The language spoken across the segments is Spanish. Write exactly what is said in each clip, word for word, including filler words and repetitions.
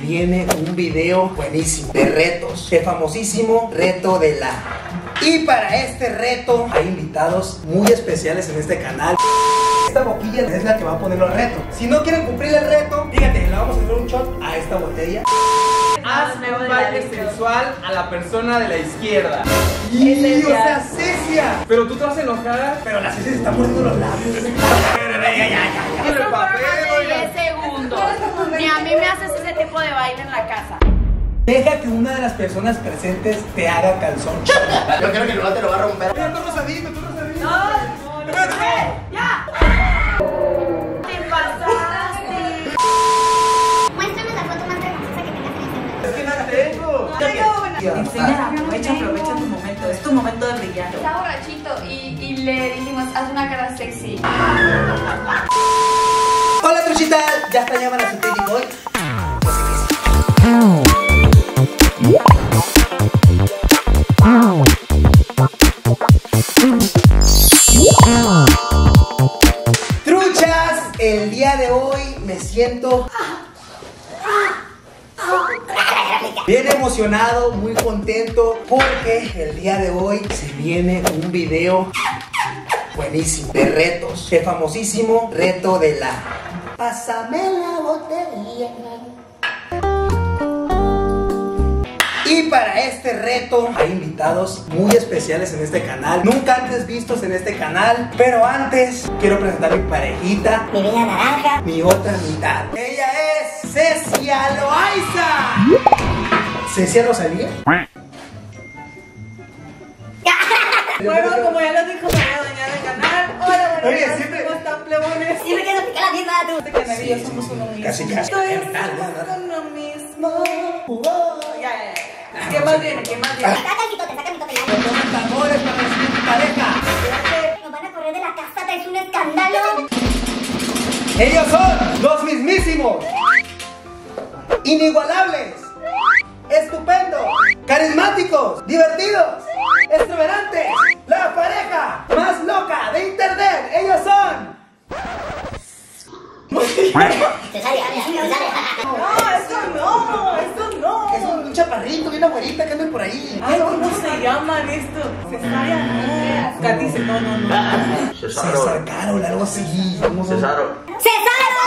viene un video buenísimo de retos, el famosísimo reto de la... Y para este reto hay invitados muy especiales en este canal. Esta boquilla es la que va a poner los retos. Si no quieren cumplir el reto, fíjate, le vamos a hacer un shot a esta botella. Haz un baile sensual a la persona de la izquierda. Y, o sea, Cecia. Pero tú te vas a enojar. Pero la Cecia se está mordiendo los labios. Eso fue más de diez segundos. Ni a mí me haces ese tipo de baile en la casa. Deja que una de las personas presentes te haga calzón. Yo creo que no te lo va a romper. Mira, tú no sabías, tú no sabías. No, no, no, no. ¡Ya! ¡Te pasaste! Muéstrame la foto más hermosa que tengas en el celular. Es que no la tengo. No tengo una. Enseña, aprovecha, aprovecha tu momento. Es tu momento de brillar. Está borrachito y, y le dijimos, haz una cara sexy. Hola, truchita. Ya está llamando a su Teddy Boy. Truchas, el día de hoy me siento bien emocionado, muy contento, porque el día de hoy se viene un video buenísimo de retos, el famosísimo reto de la Pásame la botella. Y para este reto hay invitados muy especiales en este canal, nunca antes vistos en este canal. Pero antes quiero presentar a mi parejita, Mi vida naranja. mi otra mitad. Ella es Cecia Loaiza. ¿Cecia Rosalía? Bueno, como ya lo dijo María Doña del canal. Hola, Oye, buenas siempre- ¿cómo están, plebones? Siempre quiero picar la misma tú. Este canal y yo somos uno mismo. Casi, casi. Todos Ya, ya, ya. somos uno mismo. Ya, ya, ya. ¿Qué más viene? ¿Qué más viene? Saca el quitote, saca el quitote ya. Tomen tambores para recibir tu pareja. Espérate. Nos van a correr de la casa, traes un escándalo. Ellos son los mismísimos, inigualables, estupendos, carismáticos, divertidos, exuberantes, la pareja más loca de internet. Ellos son... Te sale, te sale. No, eso no, eso no. Es un chaparrito y una güerita que andan por ahí. Ay, ¿cómo se llaman esto? Cesárea, no. Katy dice, no, no, no. César Carol, algo así. ¿Cómo son? Cesaro. ¡Cesaro!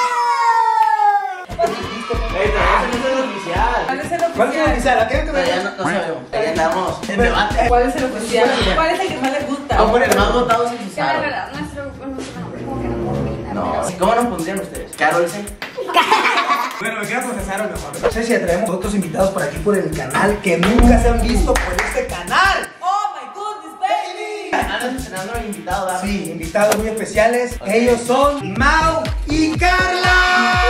Ey, todavía no es el oficial. ¿Cuál es el ¿Cuál es el oficial? oficial? ¿A qué te Todavía no, no sabemos. Ahí andamos. En debate. ¿Cuál es el oficial? ¿Cuál es el que más les gusta? Vamos por el más votado es el Es Cesaro. verdad, nuestro, nuestro nombre como que no combina. No, ¿cómo nos pondrían ustedes? Carol C. Bueno, me queda por César mejor. Cecia, traemos otros invitados por aquí por el canal que nunca se han visto por este canal. Oh my goodness, baby. Andan estrenando al invitado, ¿verdad? Sí, invitados muy especiales. Ellos son Mau y Carla.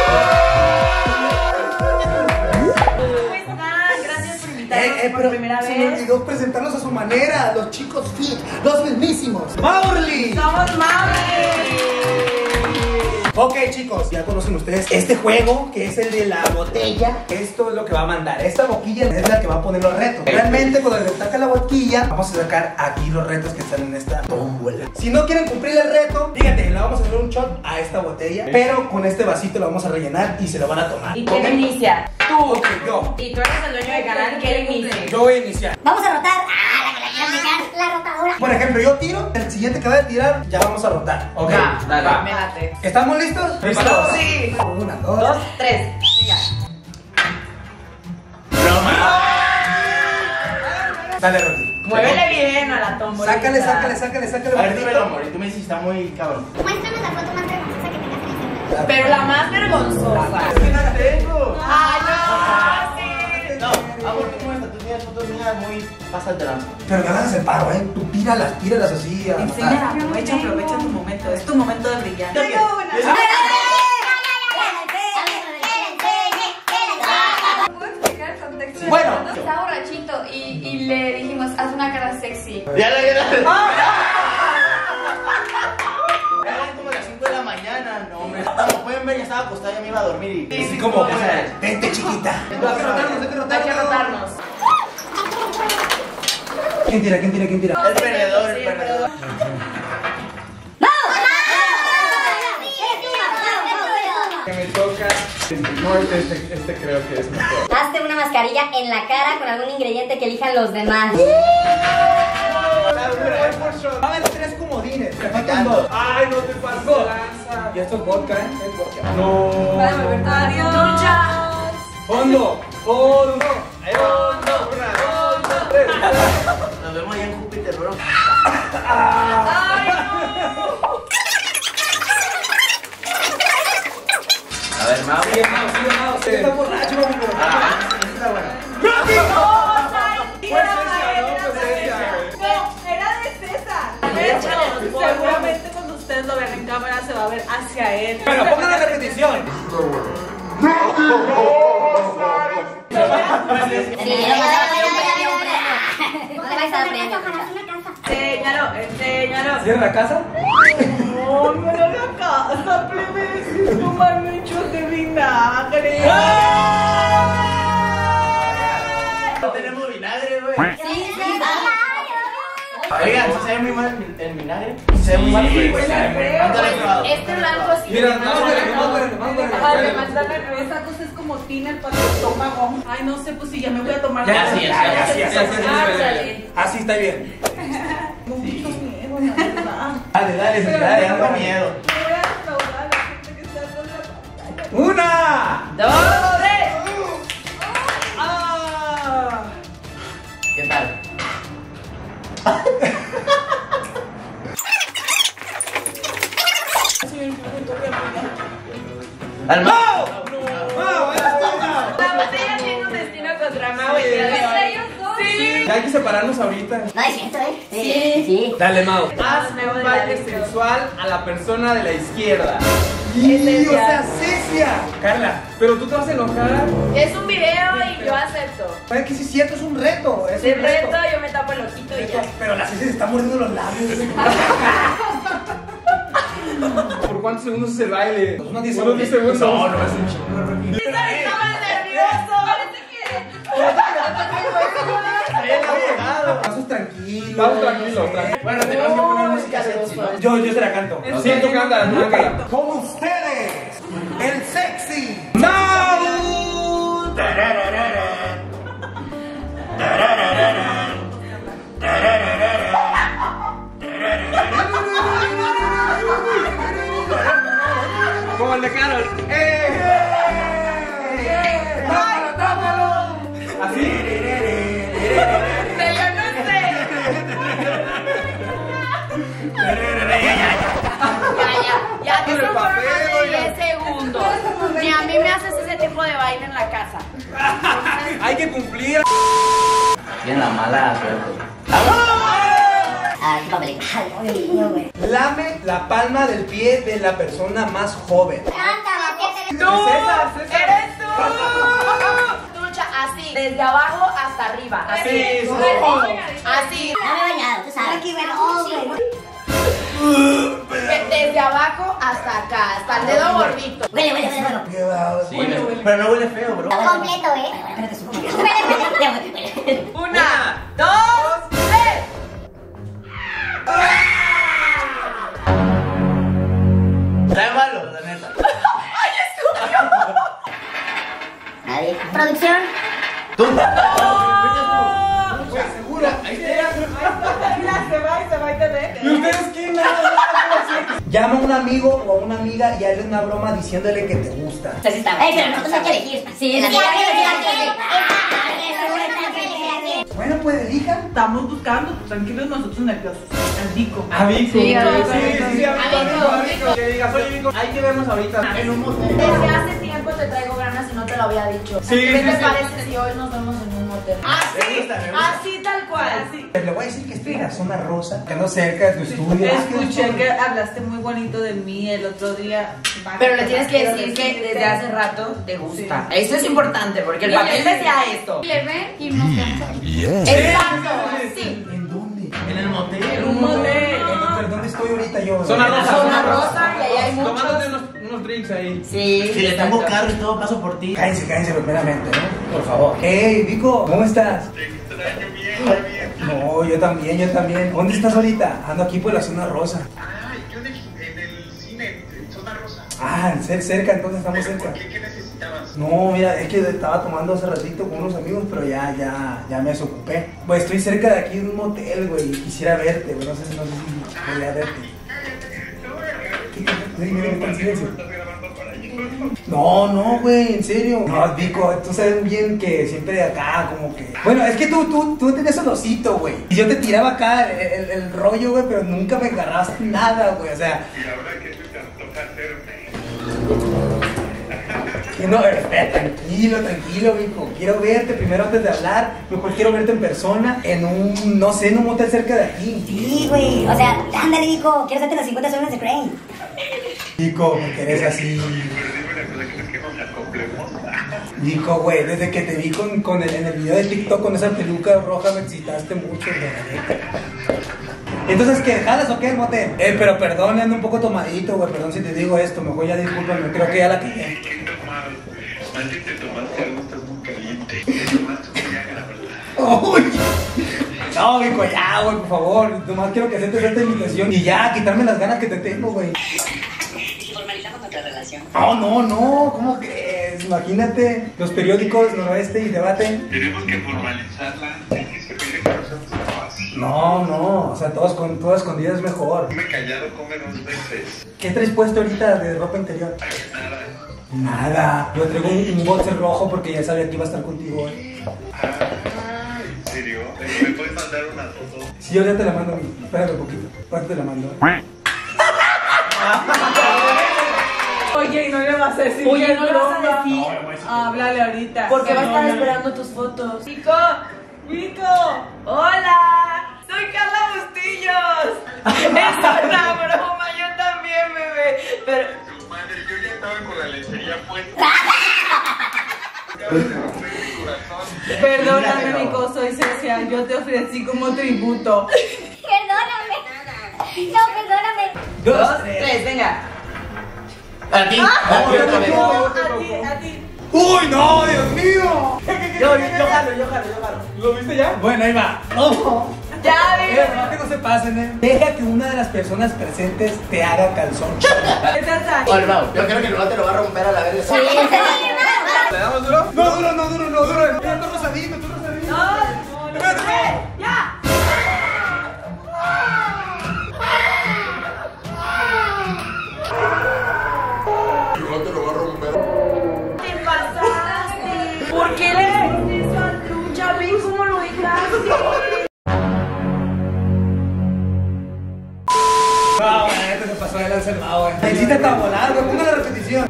¿Cómo están? Gracias por invitarnos Eh, eh, por pero primera se me vez. olvidó presentarlos a su manera, los chicos fit, los mismísimos. Maurly. Somos mami. Ok, chicos, ya conocen ustedes este juego que es el de la botella. Esto es lo que va a mandar. Esta boquilla es la que va a poner los retos. Realmente, cuando le saca la boquilla, vamos a sacar aquí los retos que están en esta tómbola. Si no quieren cumplir el reto, fíjate, le vamos a hacer un shot a esta botella, pero con este vasito lo vamos a rellenar y se lo van a tomar. ¿Y quién inicia? Tú, ok, yo. Y tú eres el dueño del canal, ¿quién inicia? Yo voy a iniciar. Vamos a rotar. Ah, la que la quiero meter. La rotadora. Por ejemplo, yo tiro, el siguiente que va a tirar, ya vamos a rotar. Ok, Va, dale. va, me late. ¿estamos listos? ¿Preparados? Sí. Una, dos. Dos, tres. Ya. Dale, Roti. Muévele bien a la tómbola. Sácale, sácale, sácale, sácale. A ver, Rotito. dímelo, amor. Y tú me dices, está muy cabrón. Muéstrame la foto más hermosa que tengas en el celular. Pero la más vergonzosa. Es que no la tengo. Ay, no, sí. No, amor, tú muestras, tú tienes fotos mías muy pasas de lanza. Pero no hagas el paro, ¿eh? Tú tíralas, tíralas así. a Enseña, matar. aprovecha, aprovecha tu momento. Es tu momento de brillar. Yo Tengo una. Yo- ¿Puedo explicar el contexto? Bueno. Estaba borrachito y, y le dijimos, haz una cara sexy. Ya la ya la- Eran como las cinco de la mañana, no, hombre. Como pueden ver, ya estaba acostado, ya me iba a dormir y... Así como, Ya sabes. vente, chiquita. Hay que rotarnos, hay que rotarnos. Hay que rotarnos. ¿Quién tira, quién tira, quién tira? El perdedor, el perdedor. Que me toca. No, muerte, este, este creo que es mejor. Hazte una mascarilla en la cara con algún ingrediente que elijan los demás. Va a haber tres comodines. Te faltan dos. Ay, no te pases de lanza. Y esto es vodka, ¿eh? Es vodka. No. Adiós. Fondo, fondo. Fondo, una, dos, tres. Nos vemos allá en Júpiter, bro. Ay, no. A ver, Mau. Sigue, Mau, sigue, Mau. Está borracho, mami. Ah, esta está buena. Pues esa, no, pues esa. No, era de César. Seguramente cuando ustedes lo vean en cámara se va a ver hacia él. Bueno, pongan la repetición. Sí, no te vais a dar premio. Enséñalo, enséñalo. ¿Cierra la casa? No, no era la casa, plebe. Tomar mucho de vinagre. No tenemos vinagre, güey. Sí, sí, sí. Oigan, ¿se sabe muy mal el, el vinagre? ¿Se ve muy mal? Sí, Pues, sí, ¿cuánto le he probado? Este blanco sí. Mira, más fuerte, más fuerte, más fuerte. Además, esa cosa es como tiner para el estómago. Ay, no sé, pues si ya me voy a tomar. Ya, Ya, sí, sí, ya, ya, ya, sí, sí, ya, sí, sí, sí, sí, sí, Ándale. Así está bien. Tengo mucho miedo, la verdad. Dale, dale, Pero dale, tengo dale. miedo. Me voy a defraudar a la gente que está atrás de la pantalla. Una. Dos, tres. Ah. ¿Qué tal? ¡Al Mau! Mau, eres buena. La botella tiene un destino contra Mau el día de hoy. Sí. Ya hay que separarnos ahorita. No es cierto, ¿eh? Sí. Sí. Dale, Mau. Haz un baile sensual a la persona de la izquierda. Y, o sea, Cecia. Carla, Pero tú te vas a enojar. Es un video y yo acepto. ¿sabes que sí es cierto? Es un reto. Es De un reto. reto yo me tapo el ojito y ya. Pero la Cecia se está mordiendo los labios. ¿Por cuántos segundos es el baile? Pues unos diez Unos diez segundos. segundos. No, no es un chingo. Estaba nervioso. Pasos tranquilos. Vamos tranquilos, tranquilos. Bueno, tenemos que poner música sexy, ¿no? Yo, yo se la canto. Sí, tú cantas, tú cantas. Con ustedes, el sexy Mau. Como el de Carol. ¡Eh! ¡Tápalo, tápalo! Así. ¡Te ganaste! Ya, ya, ya, que Pero son el papel, más de oiga. diez segundos. Ni a mí me haces ese tipo de baile en la casa. Hay que cumplir. Tiene la mala suerte. Ah, qué papelito. Ay, mío, güey. Lame la palma del pie de la persona más joven. ¡Tú! César, César. ¡Eres tú! Lucha así, desde abajo hasta arriba. Así. Sí, sí. Así. No me he bañado, tú sabes. Aquí, bueno, oh, güey. De- Desde abajo hasta acá, hasta el dedo gordito. Huele, huele, huele. Piedad. Sí, pero no huele feo, bro. Completo, ¿eh? Espérate, su Espérate. Una, dos, tres. Está malo, la neta. Nadie. Producción. Tú. Seguro. Ahí está. Mira, se va y se va y te ve. ¿Y ustedes qué? Llama a un amigo o a una amiga y hazle una broma diciéndole que te gusta. Ey, pero nosotros hay que elegir. Sí, la amiga que Bueno, pues elija. Estamos buscando, tranquilos, nosotros nerviosos. Al Vico. A Vico. Sí, a Sí, Vico. sí, sí, a A Vico, Vico, a Vico. Que digas, oye, Vico, hay que vernos ahorita en un motel. Desde hace tiempo te traigo ganas y no te lo había dicho. Sí, ¿Qué sí, te sí. parece si hoy nos vemos en un motel? Me Así, gusta, me gusta. así tal cual. Así. Le voy a decir que estoy en la zona rosa, que no cerca de tu estudio. Escuché que hablaste muy bonito de mí el otro día. Pero le tienes que decir que desde hace rato te gusta. Eso es importante porque el papel decía esto. Le ven y nos vemos. Exacto, sí. ¿En dónde? En el motel. En un motel. ¿Pero dónde estoy ahorita yo? Zona En la rosa. zona rosa y ahí hay muchos. Tomándote unos, unos drinks ahí. Sí, Si le tengo exacto. carro y todo, paso por ti. Cállense, cállense primeramente, ¿no? Por favor. Hey, Vico, ¿cómo estás? No, yo también, yo también. ¿Dónde estás ahorita? Ando aquí por la zona rosa. Ah, yo en el, en el cine, en Zona Rosa. Ah, cer- cerca, entonces estamos cerca. ¿Por qué? ¿Qué necesitas? necesitabas? No, mira, es que estaba tomando hace ratito con unos amigos, pero ya, ya, ya me desocupé. Pues estoy cerca de aquí de un motel, güey, y quisiera verte, güey, no sé, no sé si podría verte. Sí, mira, está en silencio. No, no, güey, en serio. No, Vico, tú sabes bien que siempre de acá, como que... Bueno, es que tú, tú, tú tenías un osito, güey. Y yo te tiraba acá el, el, el rollo, güey, pero nunca me agarrabas nada, güey, o sea... ¿Y ahora qué te toca hacerme? No, espera, tranquilo, tranquilo, Vico. Quiero verte primero antes de hablar. Mejor quiero verte en persona en un, no sé, en un motel cerca de aquí. Sí, güey. O sea, ándale, Vico. Quiero hacerte las cincuenta sombras de Crane. Vico, me querés así. Pero dime una cosa, ¿crees que nos acoplemos? Vico, güey, desde que te vi con, con el, en el video de TikTok con esa peluca roja me excitaste mucho, güey. Entonces, ¿qué? ¿Jalas o qué, motel? Eh, pero perdón, ando un poco tomadito, güey. Perdón si te digo esto. Mejor ya discúlpame. Creo que ya la cagué. ¿Qué tomar? Más si te tomaste algo, estás muy caliente. Te tomaste un viaje, la verdad. ¡Uy! No, Vico, ya, güey, por favor. Nomás quiero que aceptes esta invitación y ya, quitarme las ganas que te tengo, güey. Formalizamos nuestra relación. No, no, no, ¿cómo crees? Imagínate, los periódicos Noroeste y Debate. Tenemos que formalizarla. Es que pide que no seamos papás. No, no, o sea, todas con todas escondidas es mejor. Me he callado, come dos veces. ¿Qué traes puesto ahorita de ropa interior? Nada. Nada, yo traigo un, un boxer rojo porque ya sabía que iba a estar contigo hoy. Ah, ¿en serio? ¿Me puedes mandar una foto? Sí, yo ya te la mando a mí. Espérame un poquito. ¿Cuánto te la mando? Oye, y no le vas a decir. Oye, que no le es vas a broma. decir. Háblale ahorita. Porque va a estar No, no. esperando tus fotos. Vico, Vico. ¡Hola! ¡Soy Carla Bustillos! Es una broma, yo también, bebé. Pero... Tu madre, yo ya estaba con la lencería puesta. Acabas de romper mi corazón. Perdóname, Vico, soy Cecia. Yo te ofrecí como tributo. Perdóname. No, perdóname. Dos, tres, venga. A ti. Ah, A ti otra vez. no, a ti, a ti. ¡Uy, no, Dios mío! Yo, yo jalo, yo jalo, yo jalo. ¿Lo viste ya? Bueno, ahí va. ¡Ojo! Ya, Eh, bebé. no, que no se pasen, eh. Deja que una de las personas presentes te haga calzón. Es esa. Oye, Mau, yo creo que el te lo va a romper a la vez. Sí, ¿Le damos duro? No, duro, no, duro, no, duro. Ya, tú rosadito, tú rosadito. No, no, no. ¡Eh! ¡Ya! No te lo va a romper. ¿Qué pasaste? ¿Por qué le hiciste eso a Lucha? ¿Ven cómo lo dejaste? No, güey, este se pasó de lanza el Mau, güey. Necesita tabular, güey. Ponga la repetición.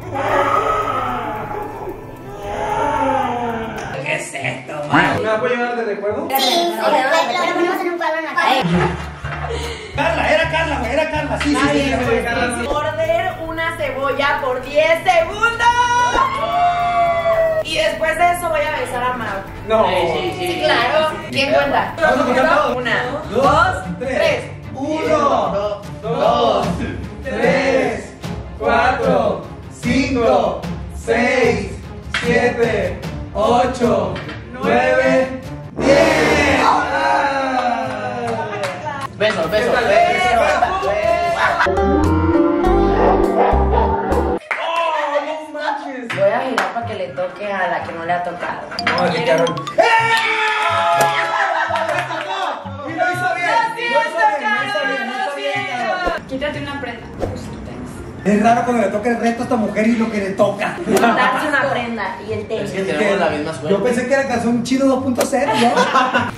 ¿Qué es esto, man? ¿Me va a llevar de recuerdo? sí, lo, lo ponemos en un cuadro en la pared. Carla, era Carla, güey, era Carla. Sí, sí, sí, sí, sí, Carla, sí. Morder una cebolla por diez segundos. Y después de eso voy a besar a Mau. No. Sí, sí, sí. Claro. ¿Quién cuenta? Vamos a contar todos. Una, Dos, dos, tres. tres. Uno, dos, tres, cuatro, cinco, seis, siete, ocho, nueve, diez. Beso, beso, beso. Voy a girar para que le toque a la que no le ha tocado. No, le quedaron. ¡Eh! ¡Le tocó! Y lo hizo bien. Lo hizo bien, lo hizo bien, lo hizo bien, Carol. Quítate una prenda. Es raro cuando le toca el reto a esta mujer y lo que le toca. Darse una prenda y el Es tenis. que tenemos la misma suerte. Yo pensé que era calzón chido dos punto cero, ¿no?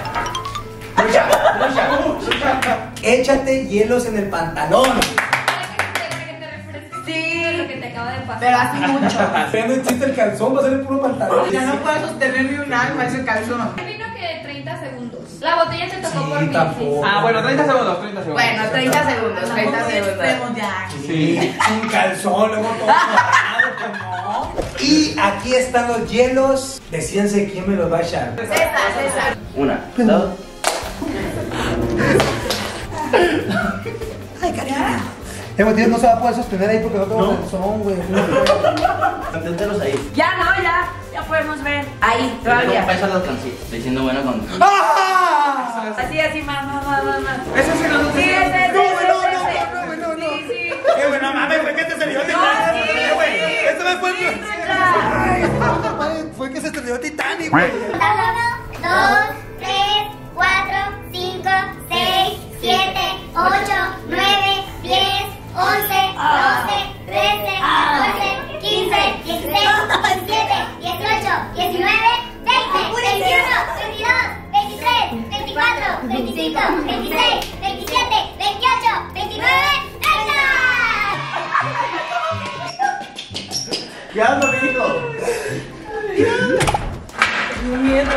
Échate hielos en el pantalón. Sí, lo que te acaba de pasar. pero hace mucho. Ya no existe el calzón, va a ser el puro pantalón. Ya no puedo sostener ni un alma ese calzón. Vino que treinta segundos. La botella te tocó Sí, por mí. tampoco. Ah, bueno, treinta segundos, treinta segundos. Bueno, treinta segundos, treinta segundos. Ya. Sí, sin calzón, luego todo cerrado, que no. Y aquí están los hielos. Decídense quién me los va a echar. César, César. Una, dos. Ay, cariño. Eh, güey, tío, no se va a poder sostener ahí porque no tengo No. calzón, güey. Inténtalos ahí. Ya no, ya. Ya podemos ver. Ahí, Todavía. todavía. Un peso los alcancé. Estoy siendo bueno con. ¡Ah! Así, así, más, más, más, más, más. Ese sí no, no, Sí, ese, ese, No, ese, no, no, ese. no, no, no, no. Sí, sí. Eh, Güey, güey, no mames, fue que te estrelló Titanic. sí, Güey, sí. esto me fue. Sí, Ay, no, madre, fue que se estrelló Titanic, güey. uno, dos, tres, cuatro, cinco, seis, siete, ocho, nueve, diez, once, doce, trece, catorce, quince, dieciséis, diecisiete, dieciocho, diecinueve, veinte, veintiuno, veintidós, veintitrés, veinticuatro, veinticinco, veintiséis, veintisiete, veintiocho, veintinueve, treinta. ¿Qué ando, mijo? Mi miedo.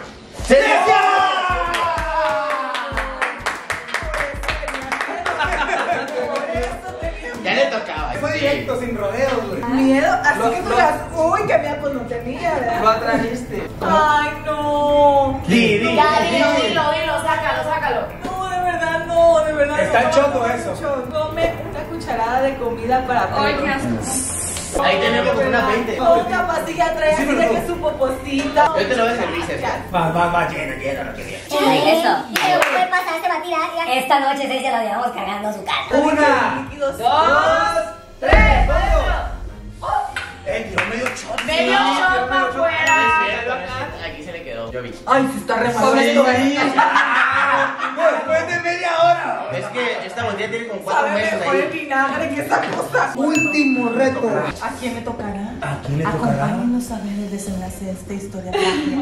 Ya le tocaba. Fue directo, sin rodeos, güey. Miedo, así Lo- que tú lo- las. Uy, que miedo, pues no tenía, ¿verdad? Lo atrajiste. Ay, no. Di, di. Ya, dilo, dilo, dilo, sácalo, sácalo. No, de verdad no, de verdad Está no. choto eso. Come una cucharada de comida para Ay, perro. qué asco. Ahí tenemos como una veinte. Otra pastilla trae Sí, así pero de no. que su poposita. Yo te lo voy a servir, César. Va, va, va, lleno, lleno, lo que viene. Eso. ¿Qué puede pasar? Se va a tirar. ya. Esta noche seis se la llevamos cargando a su casa. Una, Líquidos. dos, tres, cuatro. Eh, tiró medio shot. Medio shot para afuera. Aquí se le quedó. Yo vi. Ay, se está Sí, remando. después de media hora. Es que esta botella tiene como cuatro Sabe meses mejor el ahí. vinagre que esa cosa. Último reto. ¿A quién le tocará? ¿A quién le tocará? Acompáñenos a ver el desenlace de esta historia trágica.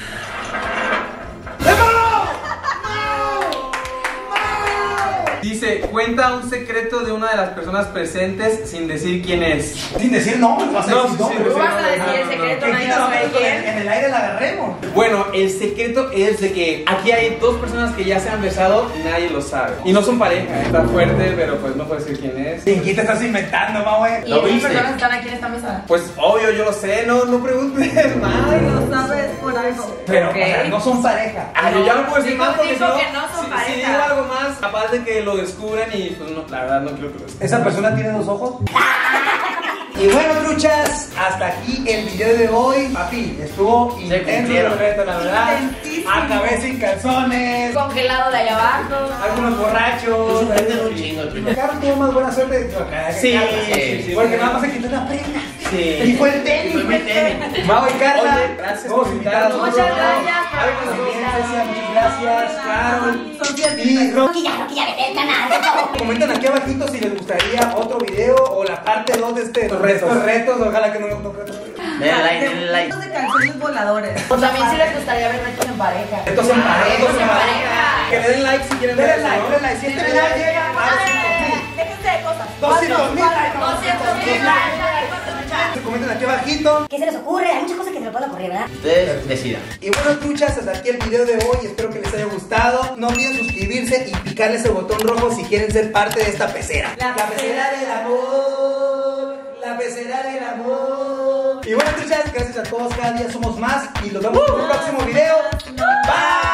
Dice, cuenta un secreto de una de las personas presentes sin decir quién es. Sin decir nombres, vas a No, decir sí, sí, nombres. Tú vas a decir No, el no, secreto, Que nadie quita sabe nosotros en, quién. en el aire la agarremos. Bueno, el secreto es de que aquí hay dos personas que ya se han besado y nadie lo sabe. Y no son pareja, ¿eh? Está fuerte, pero pues no puedo decir quién es. ¿Quién te estás inventando, ma, güey? ¿Y ¿Lo estas viste? personas están aquí en esta mesa? Pues obvio, yo lo sé, no, no preguntes más. Lo sabes por algo. Pero, Ok. o sea, no son pareja. Ah, yo ya no puedo decir Dijo- más porque dijo si no, que no son si- pareja. si digo algo más, capaz de que lo descubran y pues no, la verdad no quiero que lo descubran. ¿Esa persona tiene dos ojos? Y bueno, truchas, hasta aquí el video de hoy. Papi, estuvo intenso el cumplieron. reto, la verdad. Intentísimo. Acabé sin calzones, Congelado de allá abajo. algunos borrachos. Sufriste un chingo, trucha. Carlos tuvo más buena suerte de tu acá. Sí, Carlos. sí, sí, Porque sí. nada más se quitó una prenda. Sí. Y fue el tenis. Fue mi tenis. Mau y Carla, Oye, gracias todos por invitados. invitarnos. Muchas gracias por Algo también, Cecia, muchas gracias. Carol. Son cien Y mil Ro- Rocky ya, Rocky ya, vete al canal, por favor. Comenten aquí abajito si les gustaría otro video o la parte dos de, este, de estos retos. Ojalá que no me toque otro. Denle like, denle like. de canciones voladores. Pues también si les gustaría ver retos en pareja. Estos en pareja. Retos en pareja. Que le den like si quieren ver Denle eso, like, ¿no? denle like. Si este video llega a Déjense de cosas. doscientos mil likes. doscientos mil likes. Comenten aquí abajito. ¿Qué se les ocurre? Hay muchas cosas que se les pueden ocurrir, ¿verdad? Ustedes decidan. Y bueno, truchas, hasta aquí el video de hoy. Espero que les haya gustado. No olviden suscribirse y picarle ese botón rojo si quieren ser parte de esta pecera. La pecera del amor. La pecera del amor. Y bueno, truchas, gracias a todos. Cada día somos más. Y nos vemos en un próximo video. Bye.